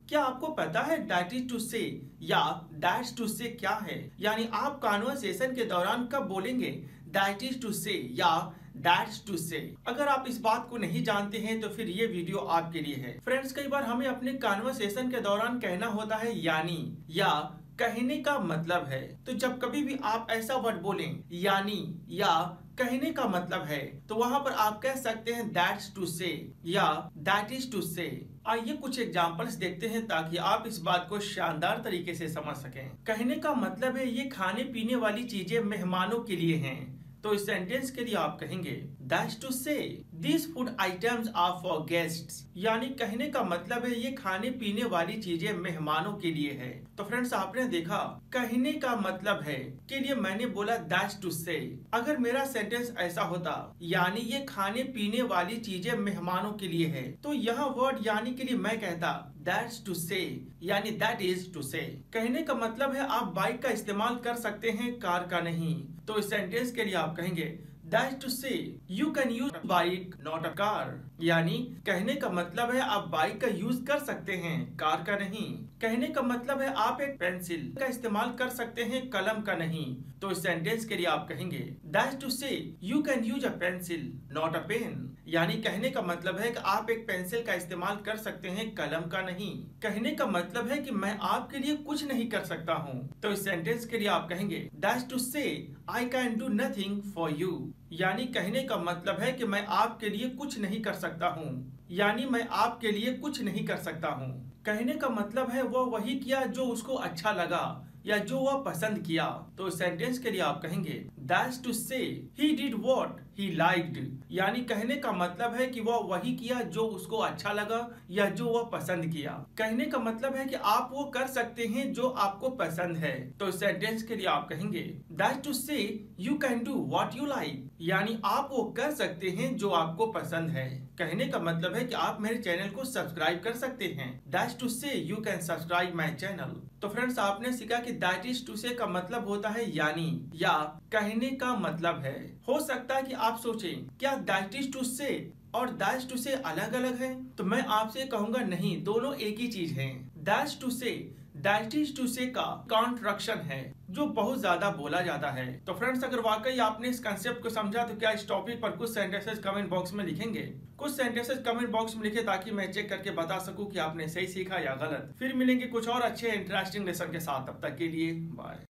क्या आपको पता है दैट इज टू से या दैट्स टू से क्या है? यानी आप कॉन्वर्सेशन के दौरान कब बोलेंगे दैट इज टू से या दैट्स टू से? अगर आप इस बात को नहीं जानते हैं तो फिर ये वीडियो आपके लिए है। फ्रेंड्स, कई बार हमें अपने कॉन्वर्सेशन के दौरान कहना होता है यानी या कहने का मतलब है। तो जब कभी भी आप ऐसा वर्ड बोलें यानी या कहने का मतलब है तो वहां पर आप कह सकते हैं दैट्स टू से या दैट इज टू से। आइए कुछ एग्जांपल्स देखते हैं ताकि आप इस बात को शानदार तरीके से समझ सकें। कहने का मतलब है ये खाने पीने वाली चीजें मेहमानों के लिए हैं। तो इस सेंटेंस के लिए आप कहेंगे that's to say these food items are for guests. यानी कहने का मतलब है ये खाने पीने वाली चीजें मेहमानों के लिए है। तो फ्रेंड्स, आपने देखा कहने का मतलब है के लिए मैंने बोला दैट्स टू से। अगर मेरा सेंटेंस ऐसा होता यानी ये खाने पीने वाली चीजें मेहमानों के लिए है, तो यहाँ वर्ड यानी के लिए मैं कहता दैट्स टू से यानी दैट इज टू से। कहने का मतलब है आप बाइक का इस्तेमाल कर सकते हैं, कार का नहीं। तो इस सेंटेंस के लिए आप कहेंगे that's to say you can use bike not a car. यानी कहने का मतलब है आप बाइक का यूज कर सकते हैं, कार का नहीं। कहने का मतलब है आप एक पेंसिल का इस्तेमाल कर सकते हैं, कलम का नहीं। तो इस सेंटेंस के लिए आप कहेंगे that's to say you can use a pencil not a pen. यानी कहने का मतलब है कि आप एक पेंसिल का इस्तेमाल कर सकते हैं, कलम का नहीं। कहने का मतलब है कि मैं आपके लिए कुछ नहीं कर सकता हूँ। तो इस सेंटेंस के लिए आप कहेंगे that's to say I can do nothing for you. यानी कहने का मतलब है कि मैं आपके लिए कुछ नहीं कर सकता हूँ, यानी मैं आपके लिए कुछ नहीं कर सकता हूँ। कहने का मतलब है वो वही किया जो उसको अच्छा लगा या जो वह पसंद किया। तो सेंटेंस के लिए आप कहेंगे that's to say he did what he liked. यानी कहने का मतलब है कि वह वही किया जो उसको अच्छा लगा या जो वह पसंद किया। कहने का मतलब है कि आप वो कर सकते हैं जो आपको पसंद है। तो सेंटेंस के लिए आप कहेंगे that's to say you can do what you like. यानी आप वो कर सकते हैं जो आपको पसंद है। कहने का मतलब है कि आप मेरे चैनल को सब्सक्राइब कर सकते हैं। That's to say you can subscribe my channel. तो फ्रेंड्स, आपने सीखा कि दैट इज टू से का मतलब होता है यानी या कहने का मतलब है। हो सकता है कि आप सोचें क्या दैट इज टू से और दैट्स टू से अलग अलग है? तो मैं आपसे कहूंगा नहीं, दोनों एक ही चीज है। That's to say that is to say का कॉन्ट्रैक्शन है जो बहुत ज्यादा बोला जाता है। तो फ्रेंड्स, अगर वाकई आपने इस कंसेप्ट को समझा तो क्या इस टॉपिक पर कुछ सेंटेंसेस कमेंट बॉक्स में लिखेंगे? कुछ सेंटेंसेस कमेंट बॉक्स में लिखे ताकि मैं चेक करके बता सकूं कि आपने सही सीखा या गलत। फिर मिलेंगे कुछ और अच्छे इंटरेस्टिंग लेसन के साथ। तब तक के लिए बाय।